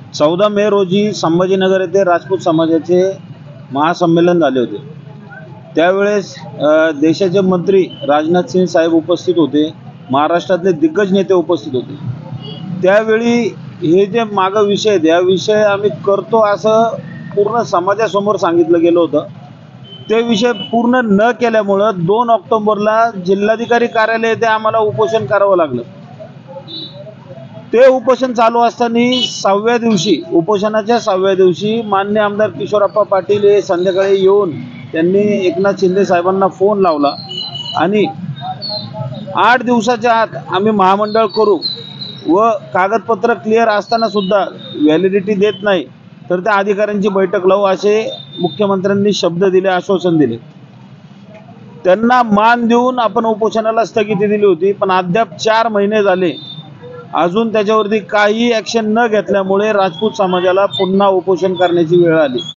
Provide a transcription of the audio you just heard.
14 मे रोजी संभाजीनगर येथे राजपूत समाजाचे महासंमेलन झाले होते। त्यावेळेस देशाचे मंत्री राजनाथ सिंह साहेब उपस्थित होते, महाराष्ट्रातले दिग्गज नेते उपस्थित होते। त्यावेळी हे जे मागं विषय आहेत, या विषय आम्ही करतो असं पूर्ण समाजासमोर सांगितलं गेलं होतं। ते विषय पूर्ण न केल्यामुळं 2 ऑक्टोबरला जिल्हाधिकारी कार्यालय येथे आम्हाला उपोषण करावं लागलं। ते उपोषण चालू असताना 6व्या दिवशी, उपोषणाच्या 6व्या दिवशी माननीय आमदार किशोरप्पा पाटील हे संध्याकाळी येऊन त्यांनी एकनाथ शिंदे साहेबांना फोन लावला आणि 8 दिवसाच्या आत आम्ही महामंडळ करू व कागदपत्र क्लिअर असताना सुद्धा व्हॅलिडिटी देत नाही तर त्या अधिकाऱ्यांची बैठक लावू असे मुख्यमंत्र्यांनी शब्द दिले, आश्वासन दिले। त्यांना मान देऊन आपण उपोषणाला स्थगिती दिली होती, पण अद्याप 4 महिने झाले अजून त्याच्यावरती काही ॲक्शन न घेतल्यामुळे राजपूत समाजाला पुन्हा उपोषण करण्याची वेळ आली।